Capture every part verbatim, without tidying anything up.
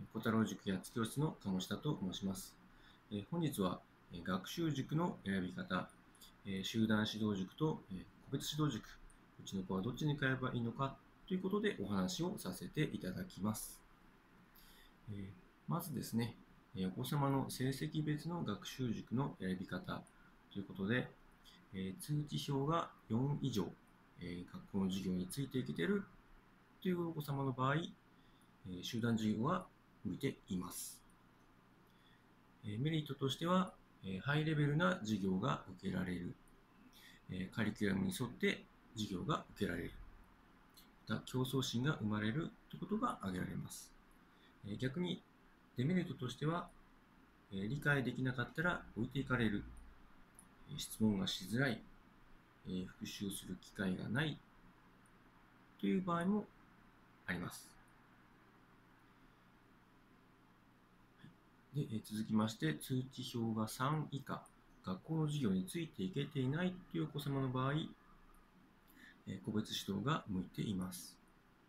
小太郎塾やつ教室の鴨下と申します。え本日はえ学習塾の選び方、え集団指導塾とえ個別指導塾、うちの子はどっちに通えばいいのかということでお話をさせていただきます。えまずですね、えお子様の成績別の学習塾の選び方ということで、え通知表がよん以上、え学校の授業についていけているというお子様の場合、え集団授業が向いています。えメリットとしては、えハイレベルな授業が受けられる。えカリキュラムに沿って授業が受けられる。また、競争心が生まれるということが挙げられます。え逆に、デメリットとしては、え理解できなかったら置いていかれる。え質問がしづらい。え復習する機会がない。という場合もあります。で、え続きまして、通知表がさん以下、学校の授業についていけていないというお子様の場合、え個別指導が向いています。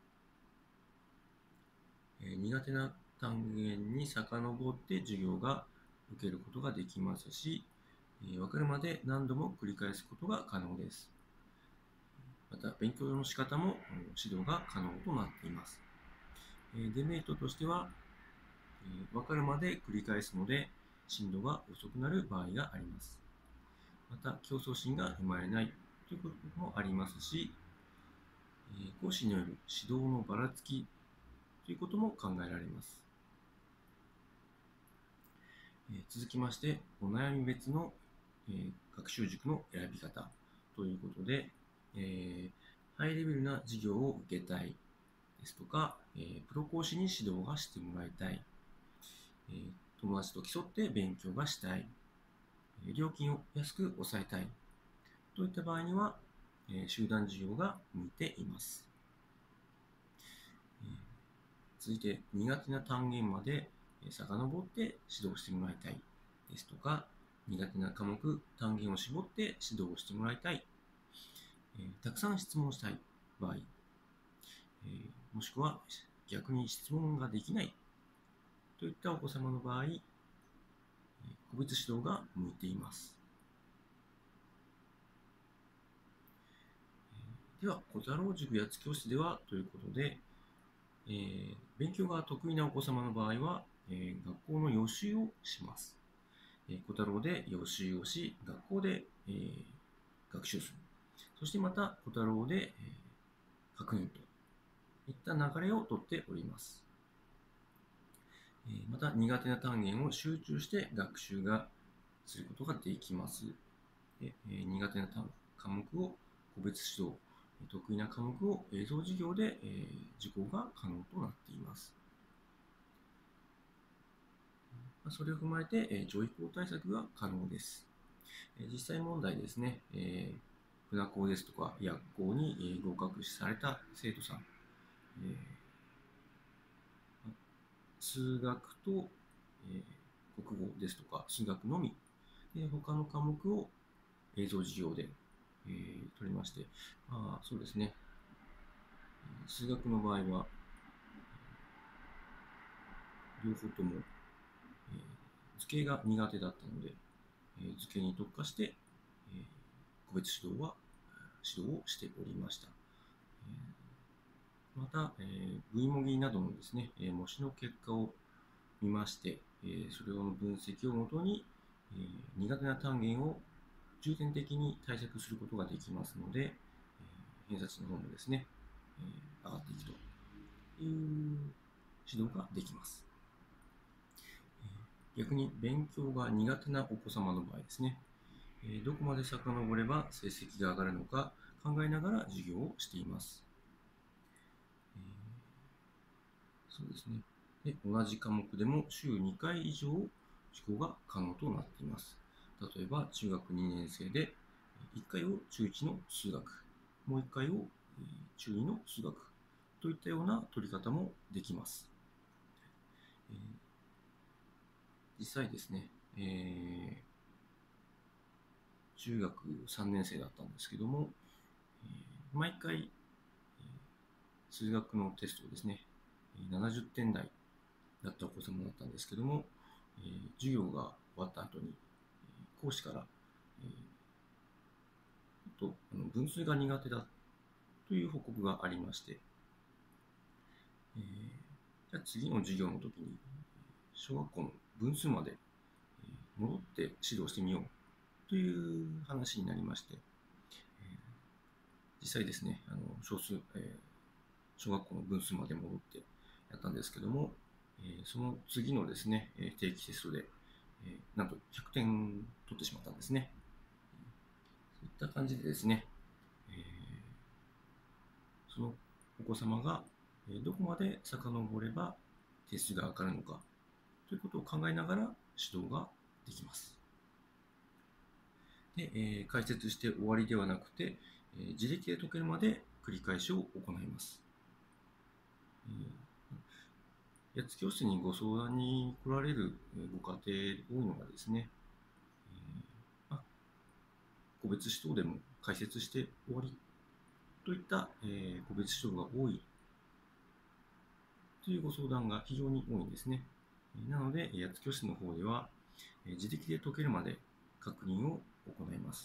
え苦手な単元に遡って授業が受けることができますし、え分かるまで何度も繰り返すことが可能です。また、勉強の仕方も指導が可能となっています。えデメリットとしては、え分かるまで繰り返すので、進度が遅くなる場合があります。また、競争心が生まれないということもありますし、え講師による指導のばらつきということも考えられます。え続きまして、お悩み別の、え学習塾の選び方ということで、えー、ハイレベルな授業を受けたいですとか、えー、プロ講師に指導がしてもらいたい、えー、友達と競って勉強がしたい、料金を安く抑えたいといった場合には、えー、集団授業が向いています。えー、続いて、苦手な単元まで遡って指導してもらいたいですとか、苦手な科目、単元を絞って指導をしてもらいたい、えー、たくさん質問したい場合、えー、もしくは逆に質問ができないといったお子様の場合、個別指導が向いています。では、小太郎塾やつ教室ではということで、えー、勉強が得意なお子様の場合は、えー、学校の予習をします。えー、小太郎で予習をし、学校で、えー、学習する。そしてまた、小太郎で、えー、確認といった流れをとっております。えー、また、苦手な単元を集中して学習がすることができます。でえー、苦手な科目を個別指導、得意な科目を映像授業で、えー、受講が可能となっています。それを踏まえて、えー、上位校対策が可能です。えー、実際問題ですね、えー、船校ですとか薬校に、えー、合格された生徒さん、えー、数学と、えー、国語ですとか数学のみ、で他の科目を映像授業で、えー、取りまして、まあ、そうですね、数学の場合は、両方とも、えー、図形が苦手だったので、えー、図形に特化して、えー、個別指導は指導をしておりました。えー、また、えー、V 模擬などのですね、えー、模試の結果を見まして、えー、それの分析をもとに、えー、苦手な単元を重点的に対策することができますので、えー、偏差値の方もですね、えー、上がっていくという指導ができます。逆に勉強が苦手なお子様の場合ですね、どこまで遡れば成績が上がるのか考えながら授業をしています。えー、そうですね。で、同じ科目でも週にかい以上受講が可能となっています。例えば中学にねん生でいっかいを中いちの数学、もういっかいを中にの数学といったような取り方もできます。えー、実際ですね、えー中学さんねん生だったんですけども、えー、毎回、えー、数学のテストをですね、ななじゅってん台だったお子様だったんですけども、えー授業が終わった後に、えー講師から、えーちょっとあの分数が苦手だという報告がありまして、えーじゃあ次の授業の時に、小学校の分数までえー戻って指導してみようという話になりまして、えー実際ですね、あの小数、えー小学校の分数まで戻ってやったんですけども、えーその次のですね、えー定期テストで、えーなんとひゃくてん取ってしまったんですね。そういった感じでですね、えーそのお子様がえーどこまで遡れば点数が上がるのかということを考えながら指導ができます。で、えー解説して終わりではなくて、えー自力で解けるまで繰り返しを行います。えー、八つ教室にご相談に来られるご家庭多いのがですね、えーまあ、個別指導でも解説して終わりといった、えー個別指導が多いというご相談が非常に多いんですね。なので、八つ教室の方では、えー自力で解けるまで確認を行います。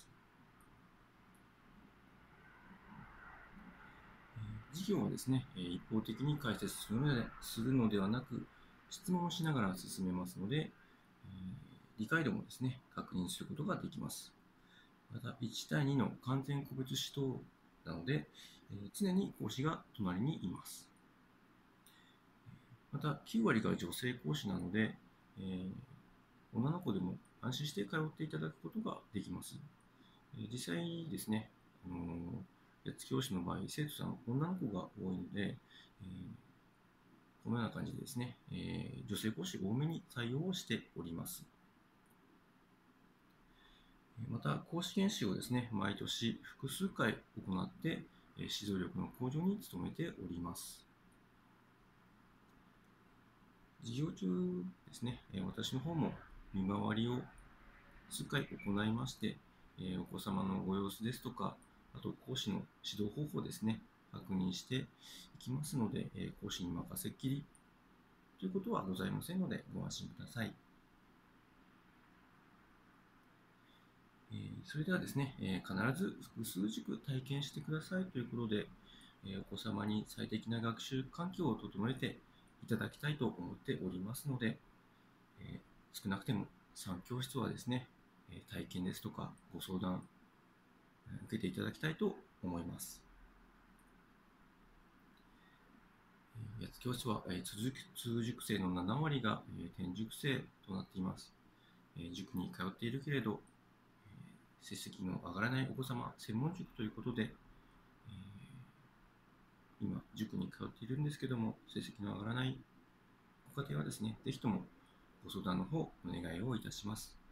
授業はですね、一方的に解説するのでするのではなく、質問をしながら進めますので、えー理解度もですね、確認することができます。また、いち対にの完全個別指導なので、えー常に講師が隣にいます。また、きゅう割が女性講師なので、えー女の子でも安心して通っていただくことができます。えー実際ですね、あのー、八つ教師の場合、生徒さん、女の子が多いので、えーこのような感じでですね、えー女性講師多めに採用をしております。また、講師研修をですね、毎年複数回行って、えー指導力の向上に努めております。授業中ですね、えー私の方も見回りを数回行いまして、えーお子様のご様子ですとか、あと講師の指導方法ですね、確認していきますので、えー講師に任せっきりということはございませんので、ご安心ください。えーそれではですね、えー必ず複数塾体験してくださいということで、えーお子様に最適な学習環境を整えていただきたいと思っておりますので、えー少なくてもさん教室はですね、えー体験ですとかご相談、えー受けていただきたいと思います。えー八つ教室は、えー通塾通塾生のなな割が、えー転塾生となっています。えー塾に通っているけれど、成績の上がらないお子様、専門塾ということで、えー今、塾に通っているんですけども、成績の上がらないご家庭はですね、ぜひともご相談の方、お願いをいたします。